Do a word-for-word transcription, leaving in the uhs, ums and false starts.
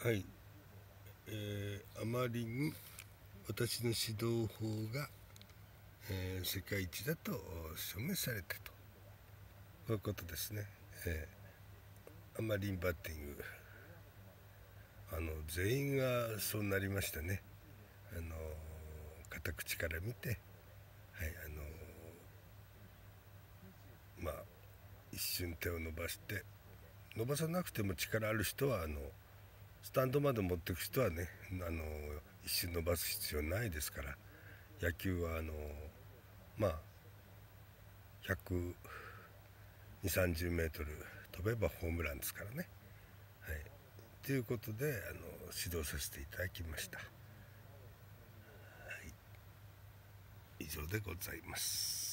はい、えー、あまりに私の指導法が、えー、世界一だと証明されたと、こういうことですね。えー、あまりにバッティング、あの全員がそうなりましたね。あの片口から見て、はい、あのまあ一瞬手を伸ばして、伸ばさなくても力ある人はあのスタンドまで持っていく人はね、あの一瞬伸ばす必要ないですから。野球はあのまあひゃくにじゅう、さんじゅうメートル飛べばホームランですからね。はい、ということであの指導させていただきました。はい、以上でございます。